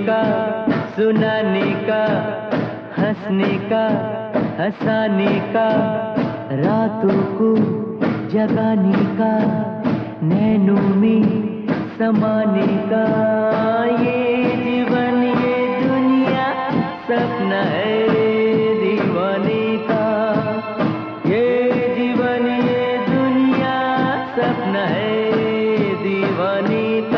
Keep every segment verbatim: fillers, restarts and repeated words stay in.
का, सुनाने का, हंसने का, हंसाने का, रातों को जगाने का, नैनों में समाने का। ये जीवन ये दुनिया सपना है दीवाने का। ये जीवन ये दुनिया सपना है दीवाने का।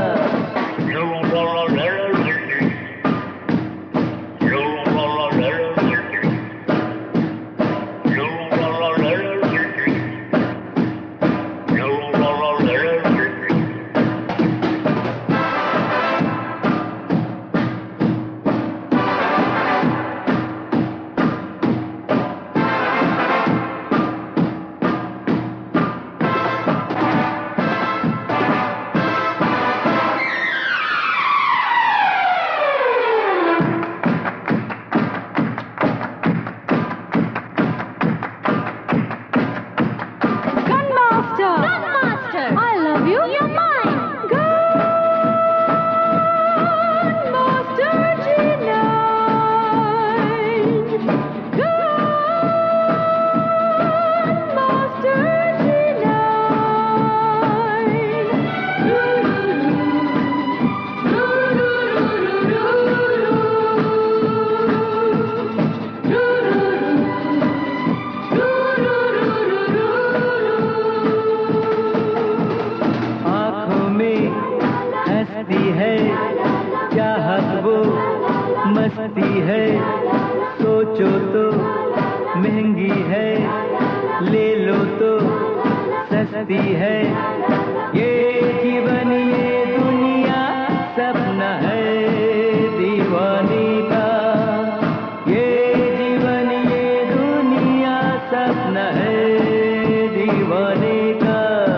मस्ती है, सोचो तो महंगी है, ले लो तो सस्ती है। ये जीवन ये दुनिया सपना है दीवाने का। ये जीवन ये दुनिया सपना है दीवाने का।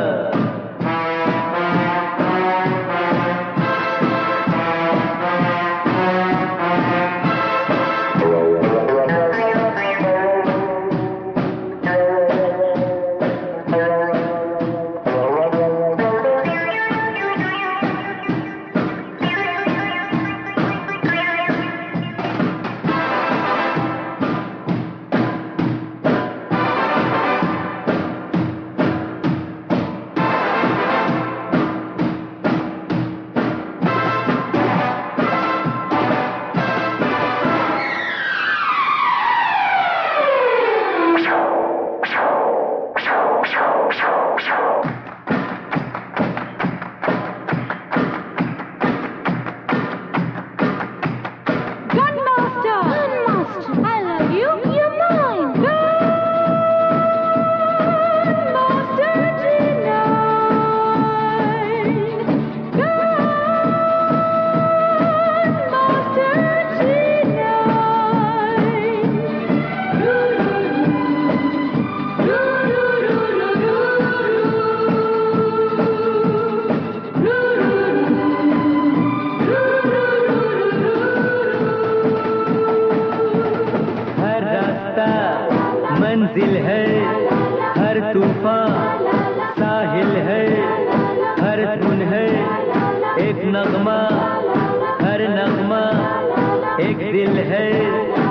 मंजिल है, हर तूफान साहिल है, हर धुन है एक नगमा, हर नगमा एक दिल है।